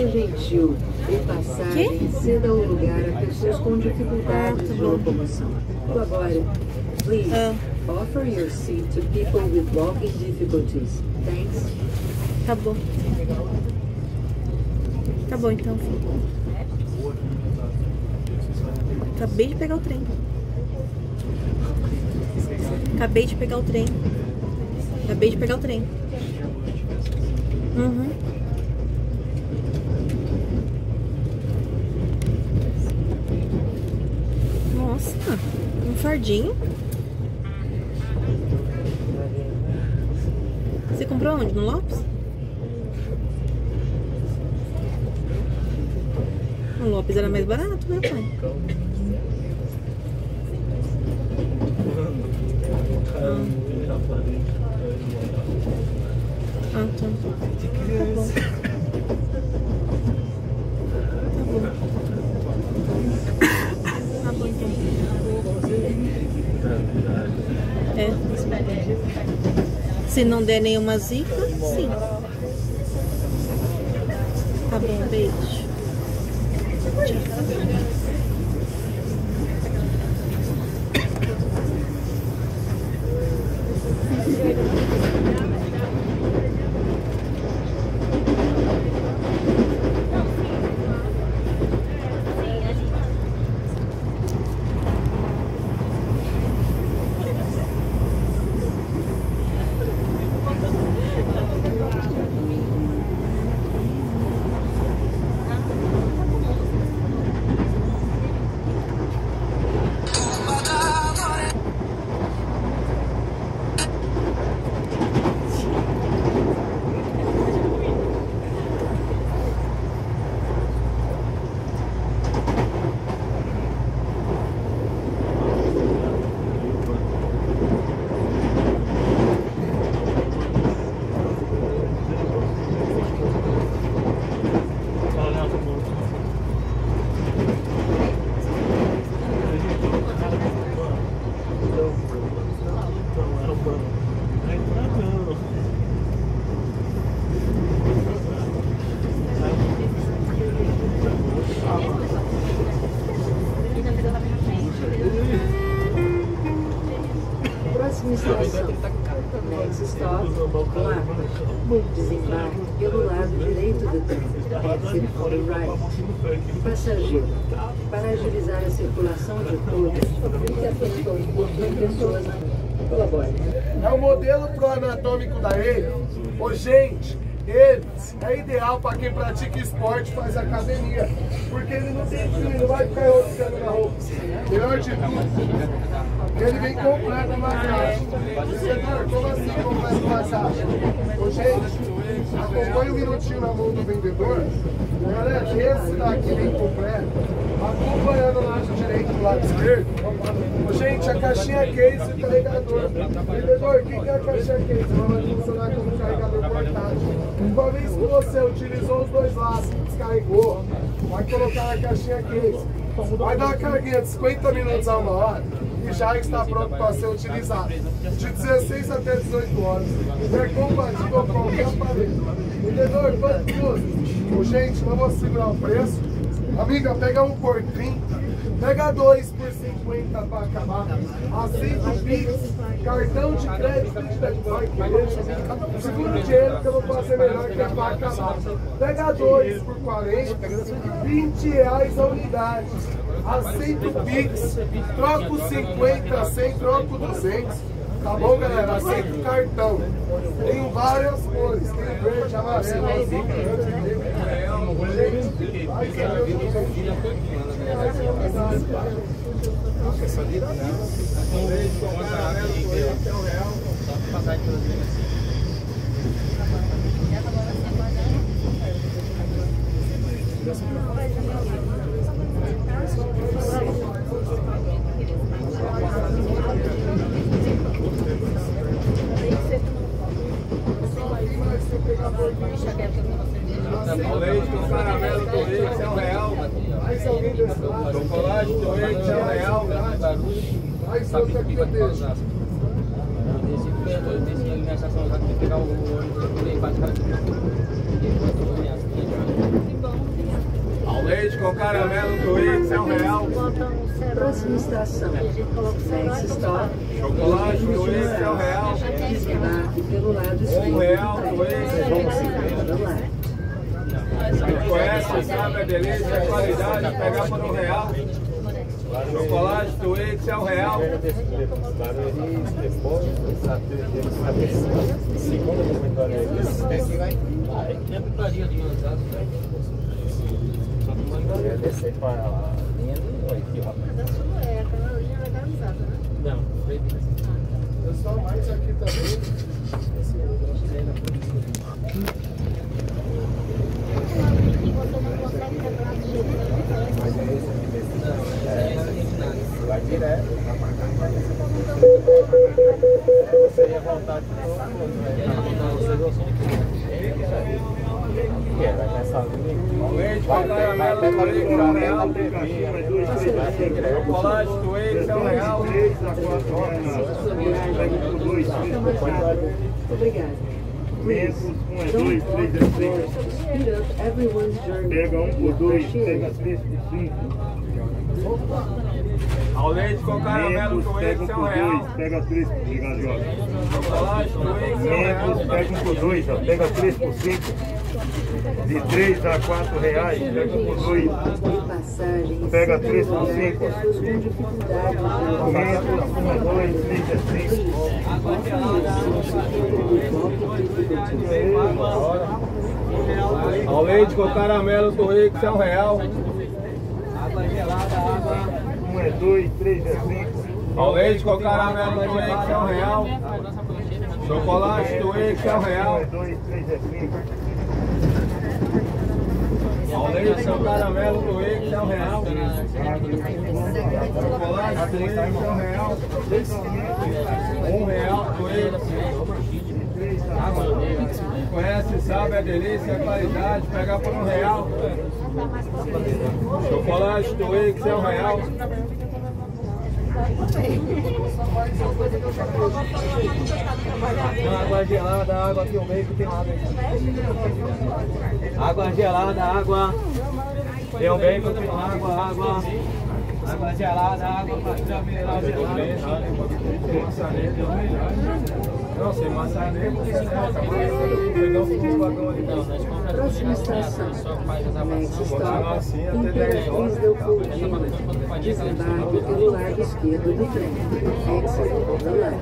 Seja gentil e passagem ceda o lugar a pessoas com dificuldades de locomoção. Colabore. Please, offer your seat to people with walking difficulties. Thanks. Tá bom. Tá bom então, filho. Acabei de pegar o trem. Acabei de pegar o trem. Acabei de pegar o trem. Uhum. Nossa, um fardinho. Você comprou onde? No Lopes? No Lopes era mais barato, né, pai? Ah, tá. Tá bom. Tá bom, então. É. Se não der nenhuma zica, sim. Tá bom, beijo. Tchau. Próxima estação. Next stop, Lapa. Desembarque pelo lado direito do trem. Exit for the right. Passageiro. Para agilizar a circulação de todos, fique atento ao grupo de pessoas. Colabore. É o modelo proanatômico da ele. Ô, gente, ele é ideal para quem pratica esporte e faz academia. Porque ele não tem fio, não vai ficar roscando na roupa. Melhor de tudo, ele vem completo na caixa. Senhor, como assim completo na caixa? Ô, gente, acompanha um minutinho na mão do vendedor. Galera, esse daqui vem completo. Acompanhando o lado direito do lado esquerdo. Ô, gente, a caixinha case e o carregador. Vendedor, o que é a caixinha case? Ela vai funcionar como um carregador portátil. Uma vez que você utilizou os dois laços, descarregou, vai colocar na caixinha case. Vai dar uma carguinha de 50 minutos a 1 hora e já está pronto para ser utilizado. De 16 até 18 horas. É compatível com qualquer aparelho. Vendedor, quanto custa? Ô, gente, não vou segurar o preço. Amiga, pega um por 30, pega 2 por 50 para acabar. Aceita o Pix, cartão de crédito de débito. Segura o dinheiro que eu vou fazer melhor que é para acabar. Pega 2 por 40, R$20 a unidade. Aceita o Pix, troca os 50, 100, troca o 200. Tá bom, galera? Aceita o cartão. Tem várias cores, tem verde, amarelo, azul, vermelho. Leite com caramelo do leite é R$1. Chocolate do leite é R$1. Sabe que vai causar. Desse alimentação já tem que pegar o ônibus e bate cara de caramelo Twix é R$1. Próxima estação. Next stop. Chocolate Twix é R$1. Desembarque pelo lado esquerdo. Conhece, sabe a delícia, a qualidade, pegar por R$1. Chocolate Twix é R$1. Descer para a linha do aqui, rapaz. Não, foi bem. Eu só mais aqui também. Vai direto. Você ia voltar de novo. Vai nessa linha. Leite com caramelo Twix é R$1. Chocolate Twix é R$1. Obrigado. Please, don't walk the floor to speed up everyone's journey. Pega 1 por 2, pega 3 por 5. Ao leite com caramelo Membros, Twix pega é 1 por 2, R$1. pega 3 por 5. Chocolate Twix é Membros, R$1. pega 1 por 2, ó, pega 3 por 5. De 3 a 4 reais, pega 1 por 2. Passagem, Pega 3 por 5. pessoas com dificuldade Membros, 1 por 2, 3 a 5. Ao leite com caramelo Twix é R$1. Água gelada, água. 1 é 2, 3 é 5. Ao leite com caramelo Twix é R$1. Chocolate Twix é 1 é R$1. 2, 3 é 5. Ao leite com caramelo Twix é R$1. Chocolate Twix é R$1. R$1 Twix. Conhece, sabe a delícia, a qualidade, pegar por R$1. Chocolate Twix é R$1. Água gelada, água aqui, o meio que tem água aí. Água gelada, água. Tem um bem que tem água, água. Água gelada, água, pastilha mineral gelada. Não, sem maçaneiro, Próxima estação. Next stop. Imperatriz Leopoldina. Desembarque pelo lado esquerdo do trem. Exit the line.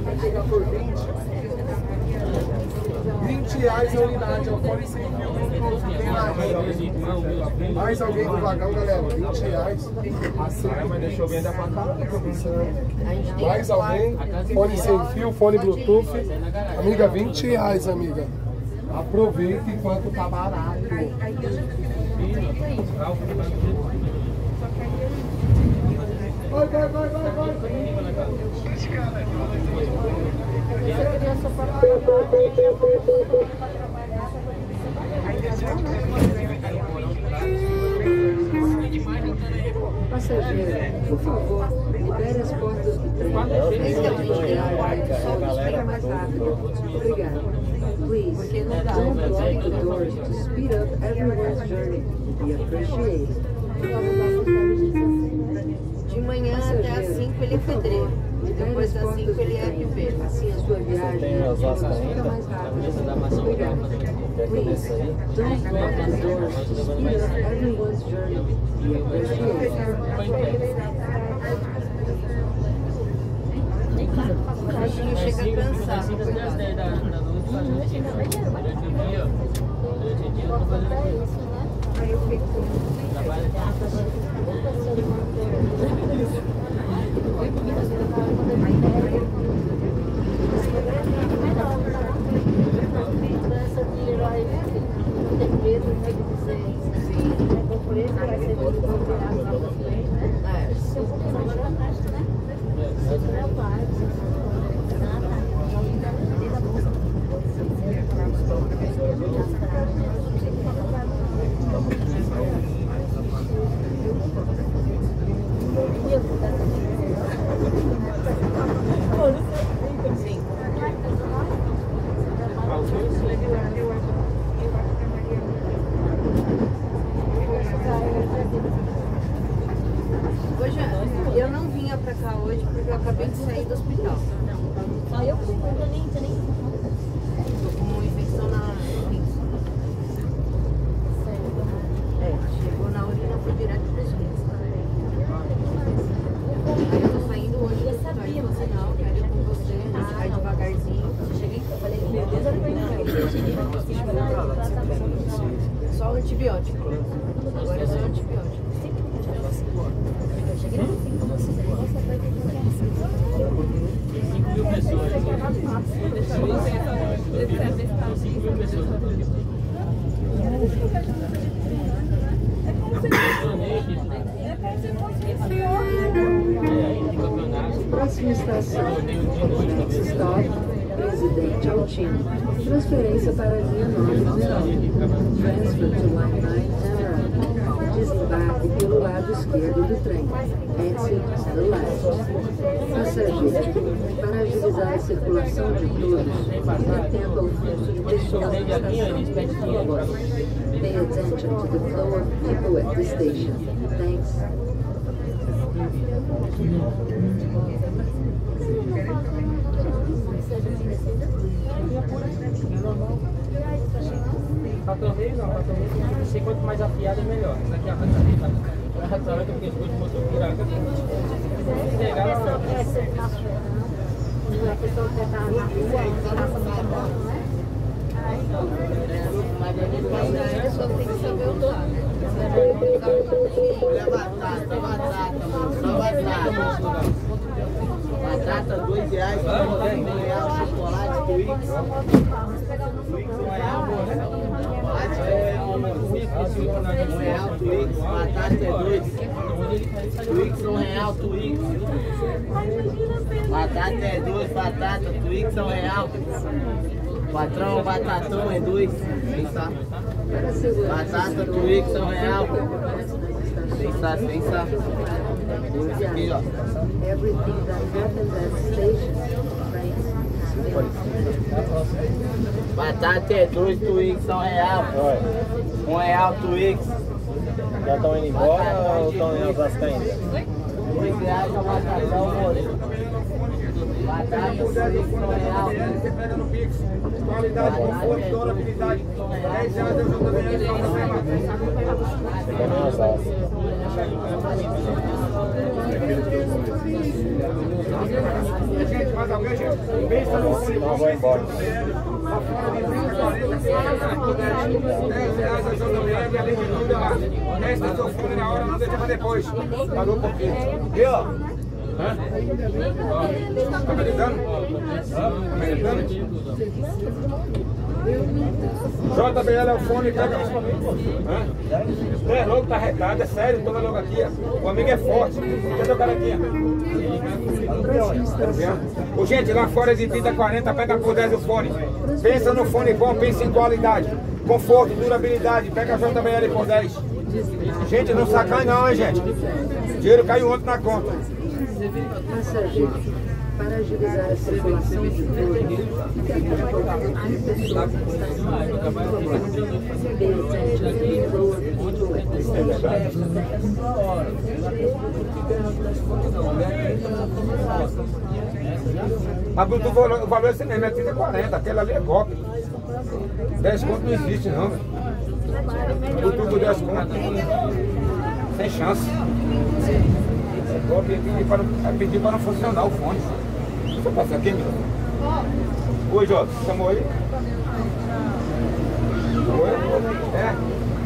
R$20 a unidade, ó, fora sem fio. Mais alguém do vagão, galera? R$20. Assim, mas deixou bem da pancada. mais alguém? Fone sem fio, fone Bluetooth. Amiga, R$20, amiga. Aproveita enquanto tá barato. Vai, vai, vai, vai, vai. Passageiro, por favor, libere as portas do trem. Fica mais rápido. Obrigado. Please, don't block the doors to speed up everyone's journey. We appreciate it. De manhã até às 5 ele é pedreiro. Depois das 5 ele é arquiveiro. Assim a sua viagem Tem as lascas fica ainda. mais rápida. Da maçã Obrigado. Please, don't block the doors to speed up everyone's journey. We appreciate it. O bichinho chega cansado. antibiótico. Agora é só antibiótico. 5.000 pessoas. 5.000 pessoas. Próxima estação, Stop, Presidente Altino. Transferência para a linha 9 Esmeralda. Transfer to Line 9 Emerald. Desembarque pelo lado esquerdo do trem. Exit the left. Passageiro, para agilizar a circulação de todos, atenda ao fluxo de pessoas na estação. Pay attention to the flow of people at the station. Thanks. Ratorneio não, ratorneio tem que ser quanto mais afiado é melhor. Isso aqui é a ratorneio, tá? A ratorneio porque os dois motor virados. Pegar na frente. A pessoa que está na rua, passa muita bola, não é? Mas a pessoa tem que saber usar, né? Olha a batata, só batata. Batata, R$2, R$1, chocolate, Twix. Twix, R$1, chocolate, R$1, Twix, batata é 2. Twix, R$1, Twix. Batata é 2, batata, Twix, R$1. Patrão, batatão é 2. Batata, Twix, R$1. Pensa. Aqui, ó. Everything that happens at station, thanks. Batata é 2, Twix, R$1. R$1, Twix. Já estão indo embora ou estão em Osasco ainda? R$2 a batatão, moço. Batata, Twix, R$1. Você pega no Pix. Qualidade, conforto, durabilidade. R$10 eu também Fica em Osasco. Gente, mais alguém, gente? Pensa no fone. Não, vou embora. R$10 a JBL e além de tudo, testa seu fone na hora, não deixa pra depois. Pagou um pouquinho. E ó. Americano? JBL é o fone, pega. É louco, tá retado, é sério, toma logo aqui. O amigo é forte. Cadê o cara aqui? Ô, gente, lá fora é de 30 a 40, pega por 10 o fone. Pensa no fone bom, pensa em qualidade. Conforto, durabilidade, pega a JBL por 10. Gente, não sacanagem não, hein, gente. O dinheiro caiu ontem na conta. Passageiro, para agilizar a circulação de todos, atenda ao fluxo de pessoas na estação. Pay attention to the flow of people at the station. Mas o valor é assim mesmo, é 30 a 40, aquela ali é golpe. 10 conto não existe não, velho. O tubo 10 conto. Sem chance. Golpe é pedir para não funcionar o fone. Deixa eu passar aqui, meu. Oi, Jota, chamou aí? Oi? É?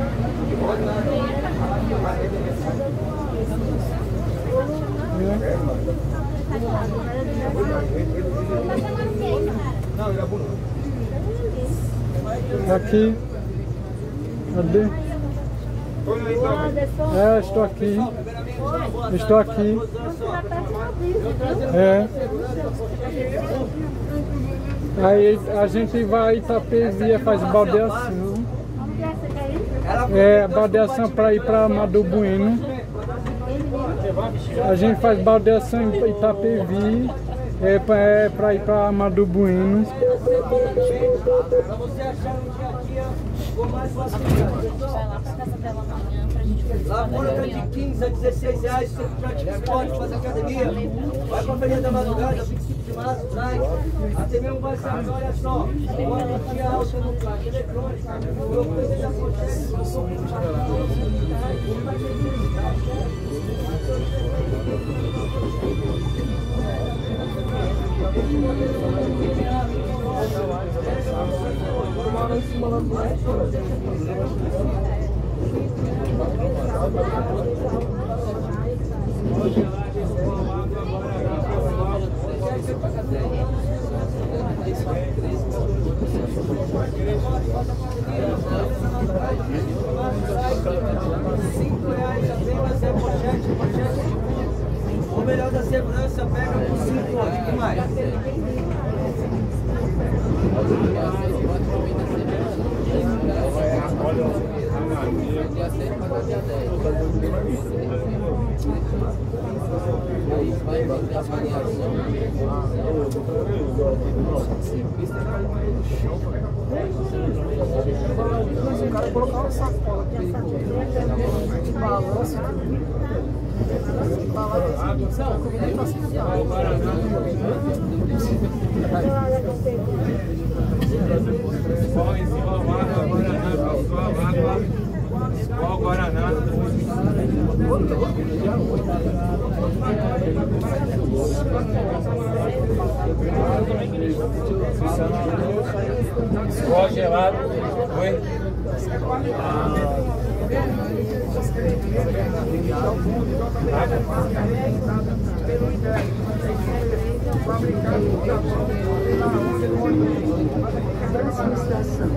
Não, ele é bonito. Aqui. Cadê? É, estou aqui. Estou aqui. É. Aí a gente vai a Itapevi, faz baldeação. É, baldeação para ir para Amador Bueno. A gente faz baldeação em Itapevi, para ir para Amador Bueno. Labora de 15 a 16 reais, você pratica esporte, faz academia, vai pra Avenida da Madrugada, 25 de março, traz. Até mesmo vai saber, olha só, bora tinha alta no caixa eletrônica, eu preciso da potência. O melhor da segurança pega por 5 horas, que mais? Se o cara colocar uma sacola aqui, balança, Qual Guaraná? Qual gelado? Oi? Próxima estação.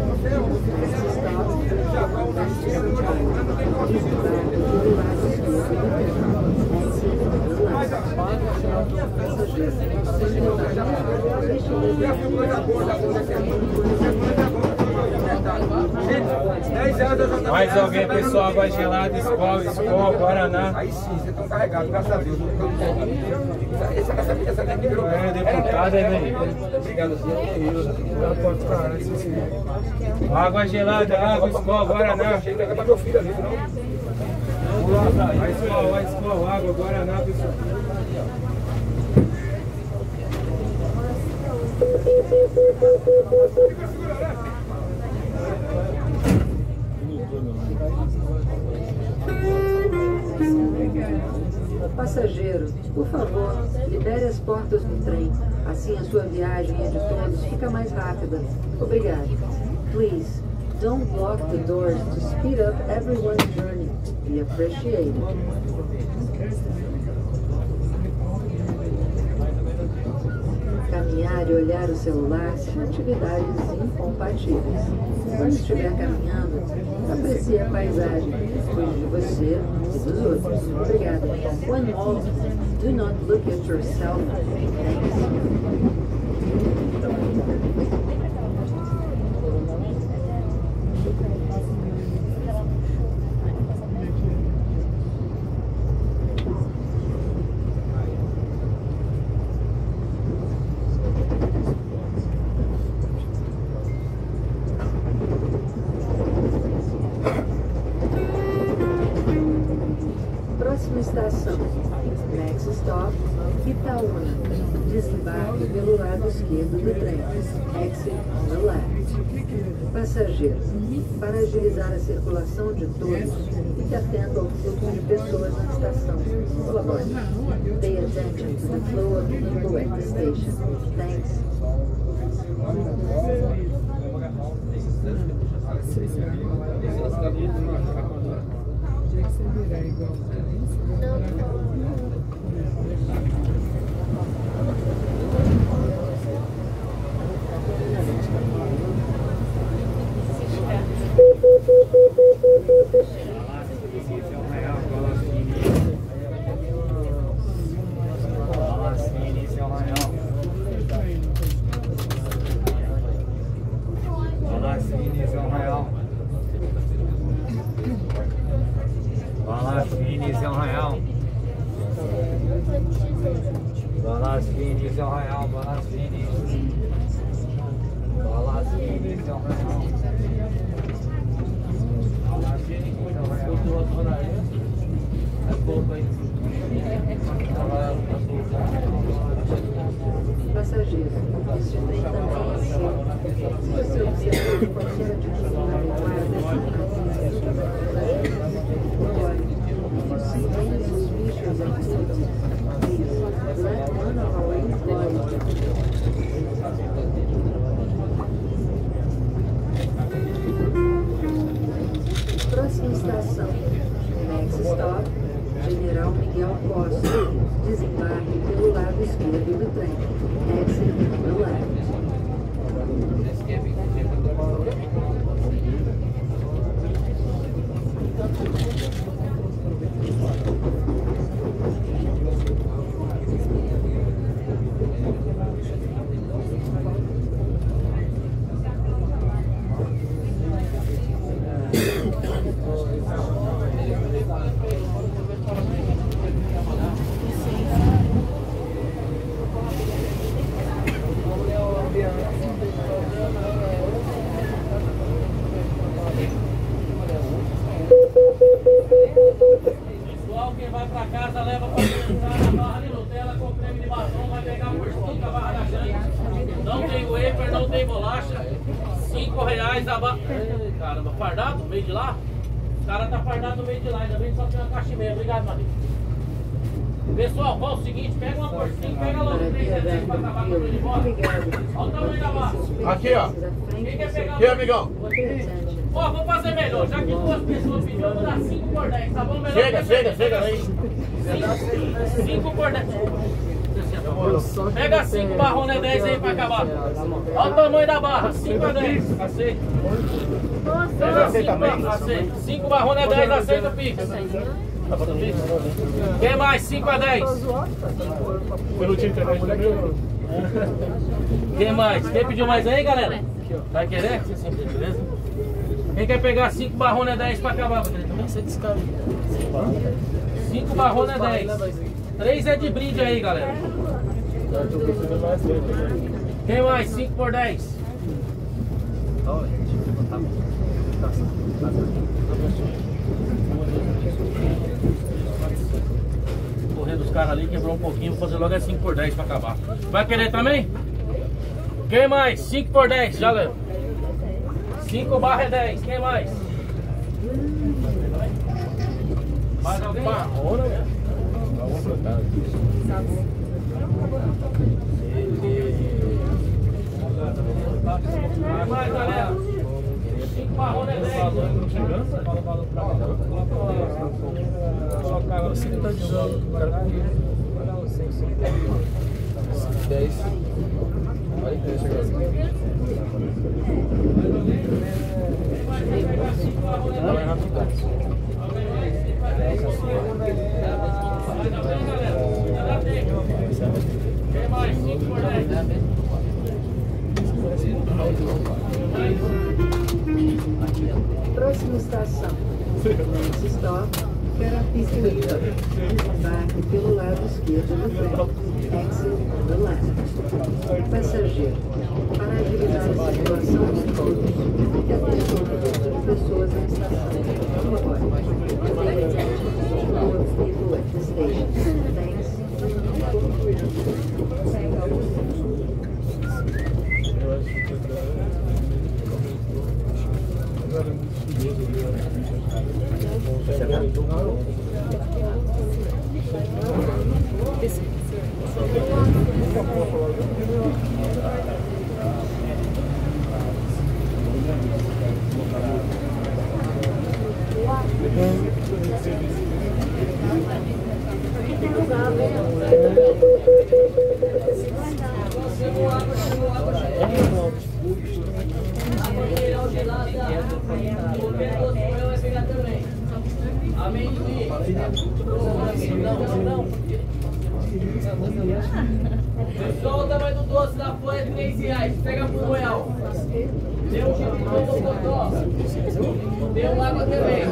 Mais alguém, pessoal? Água gelada, Skol, Guaraná. Aí sim, vocês estão carregados, graças a Deus. Essa daqui virou. É, deputado, né? Obrigado, Água gelada, água, Skol, Guaraná. Chega pra meu filho ali, não? Vai Skol, água, Guaraná, pessoal. Passageiro, por favor, libere as portas do trem. Assim a sua viagem e a de todos fica mais rápida. Obrigado. Please, don't block the doors to speed up everyone's journey. We appreciate it. Caminhar e olhar o celular são atividades incompatíveis. Quando estiver caminhando, aprecie a paisagem, cuide de você e dos outros. Obrigada. One more, do not look at yourself. Thanks. Próxima estação, Next Stop, Itaúna. Desembarque pelo lado esquerdo do trem. Exit on the left. Passageiros, para agilizar a circulação de todos, fique atento ao fluxo de pessoas na estação. Colabore. Pay attention to the flow of people at the station. Thanks. Balas finis é R$1. Balas finis é R$1. Balas finis. Balas finis é R$1. Balas finis é R$1. barrada, leva pra entrar na barra de Nutella com creme de batom, vai pegar por 5 a barra da jante. Não tem wafer, não tem bolacha. R$5 a barra. Caramba, fardado no meio de lá? O cara tá fardado no meio de lá, ainda bem que só tem uma caixa e meia. Obrigado, Maria. Pessoal, fala o seguinte, pega uma porcinha, pega logo 3 reais pra acabar com o de volta. Olha o tamanho da barra. Aqui, ó. Quem quer pegar? Aqui, amigão. Ó, vou fazer melhor, já que 2 pessoas pediram, eu vou dar 5 por 10, tá bom? Melhor Chega aí. 5 por 10. Pega 5 barrona 10 aí pra acabar. Olha o tamanho da barra, 5 a 10. Aceita. Aceita. 5 barrona 10, aceita o Pix. Quem mais? 5 a 10. Quem mais? Quem pediu mais aí, galera? Vai querer? Beleza? Quem quer pegar 5 barrona 10 pra acabar? 5 barrona 10. 3 é de brinde aí, galera. Quem mais? 5 por 10. Correr dos caras ali, quebrou um pouquinho. Vou fazer logo 5 por 10 pra acabar. Vai querer também? Quem mais? 5 por 10, já leva. 5 barra é 10. Quem mais? Mais alguém? Mais, galera. 5 barrona é 10. Você que tá de jogo. 10. Olha que quem mais? 5 por 10. Próxima estação. Next stop, Carapicuíba. Embarque pelo lado esquerdo do trem. Exit the left. Passageiro, para agilizar a circulação de todos, fique atento ao número de pessoas na estação. Agora, more people at the station. Thanks. Pessoal, o tamanho do doce da folha é R$3. Pega por R$1. Tem um tipo de mocotó. Tem um água também.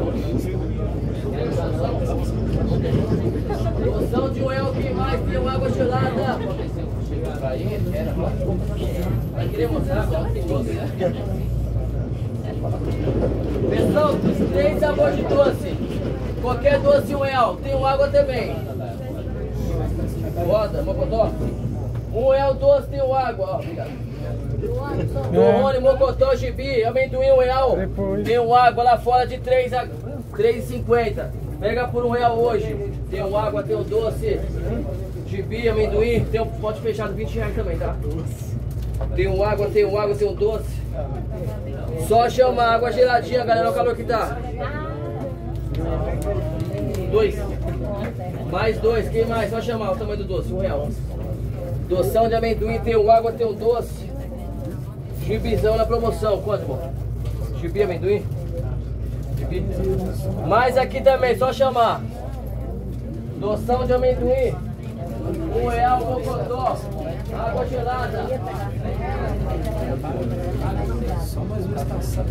Porção de R$1 que mais tem uma água gelada. Vai querer mostrar só que doce, né? Pessoal, 3 sabores de doce. Qualquer doce R$1. Tem uma água também. Roda, mocotó. R$1 doce, tem uma água, ó. Obrigado. Torrone, mocotó, gibi, amendoim R$1. Tem uma água lá fora de 3,50. Pega por R$1 hoje. Tem uma água, tem um doce, gibi, amendoim. Tem um pote fechado, R$20 também, tá? Tem uma água, tem um doce. Só chama água geladinha, galera, olha o calor que tá. 2. Mais 2, quem mais? Só chamar o tamanho do doce, R$1. Doção de amendoim, tem um água, tem um doce. Gibizão na promoção, quanto, irmão? Gibi, amendoim? Gibi. Mais aqui também, só chamar. Doção de amendoim. R$1, mocotó. Água gelada. Só mais uma estação.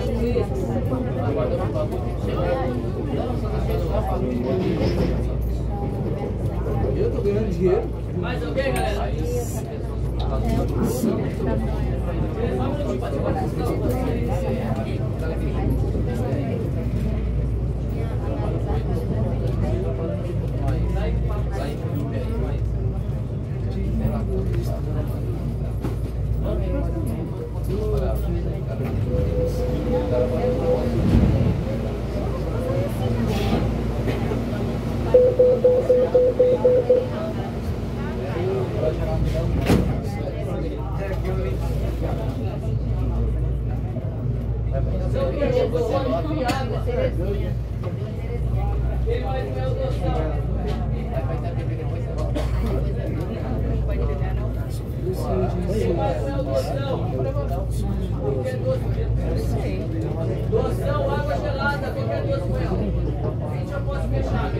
Eu tô ganhando dinheiro. Mais alguém, galera? Doação, água gelada, qualquer doce com ela. A gente já pode fechar.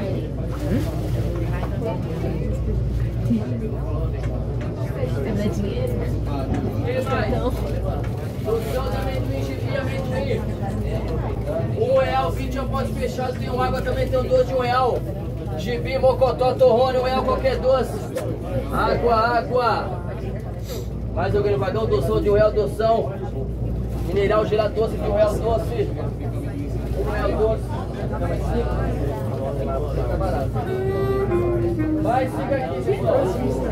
Quem mais? Doação de amendoim, chifre, amendoim. R$1, 20 eu posso fechar. Tem água também, tem um doce de R$1. Gibi, mocotó, torrone, R$1, qualquer doce. Água, água. Mais alguém no vagão? Doção de R$1, doção. Mineral gelado doce de R$1 doce. R$1 doce. Tá barato. Vai, fica aqui, pessoal.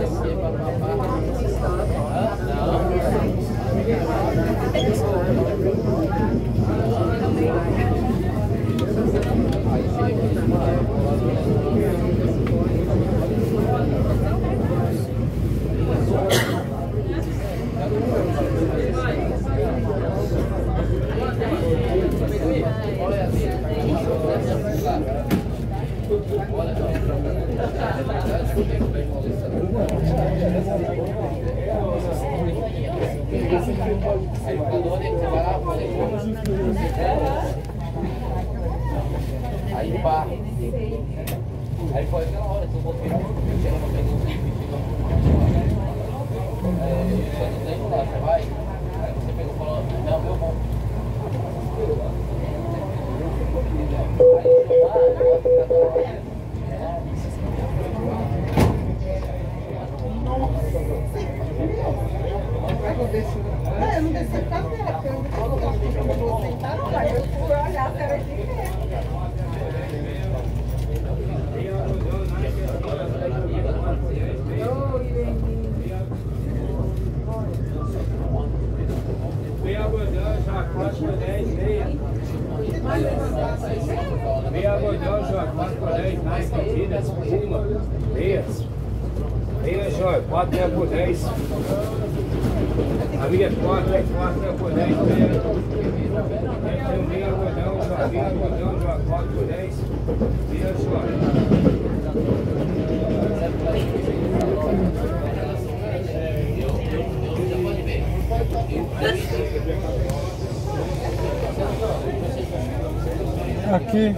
Aí pá. Aí foi aquela hora que eu vou virar. Você vai. Aí você pegou e falou, não, meu bom. Eu não desci pra ver, porque eu não vou sentar, não vai. Eu fui olhar, a cara aqui Meia gordão, já 4 por 10, meia. Meia gordão, já 4 por 10, mais medidas, uma, meia. Meia, Jóia, 4 meia por 10. A minha 4 meia por 10, meia. Meia gordão, já, meia gordão, já 4 por 10. Meia, Jóia. Aqui.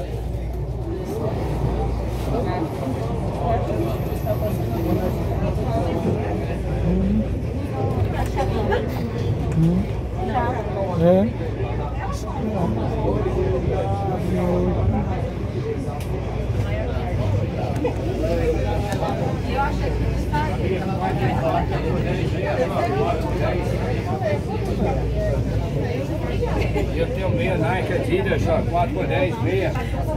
É. Eu tenho meia Nike Adidas, já 4 por 10, meia.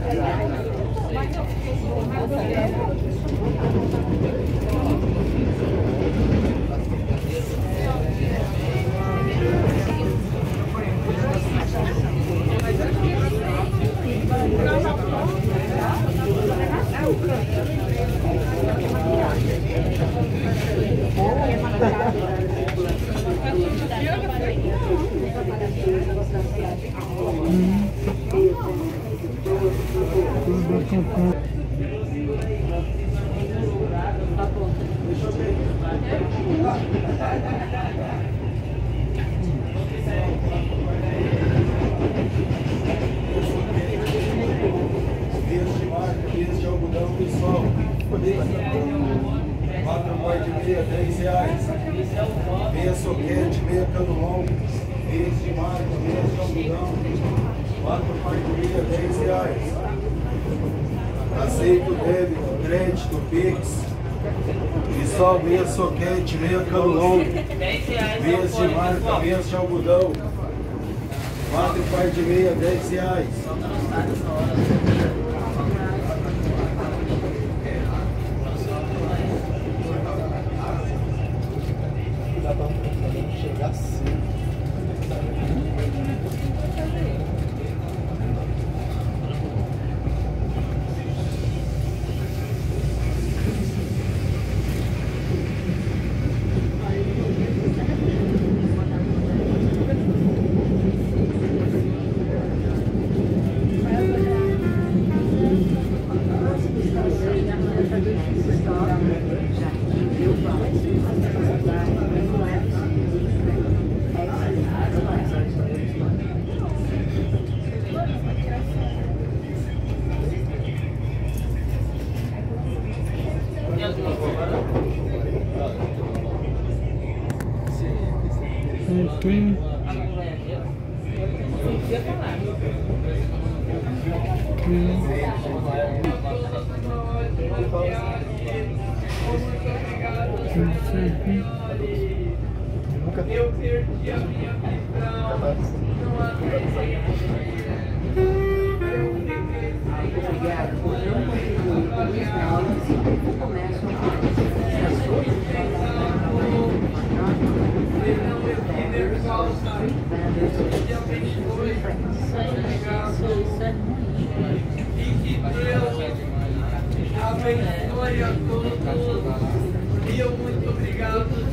Meias de algodão, pessoal. 4 par de meia, R$10. Meia soquete, meia cano longo. Meias de marca, meias de algodão. 4 par de meia, R$10. Aceito débito, crédito, Pix. Pessoal, meia soquete, meia cano longo. Meias de marca, meias de algodão. 4 par de meia, R$10. Dá pra chegar assim. Eu perdi a minha visão. Obrigada por não contribuir com os moldes e começam E que Deus abençoe a todos. E eu muito obrigado.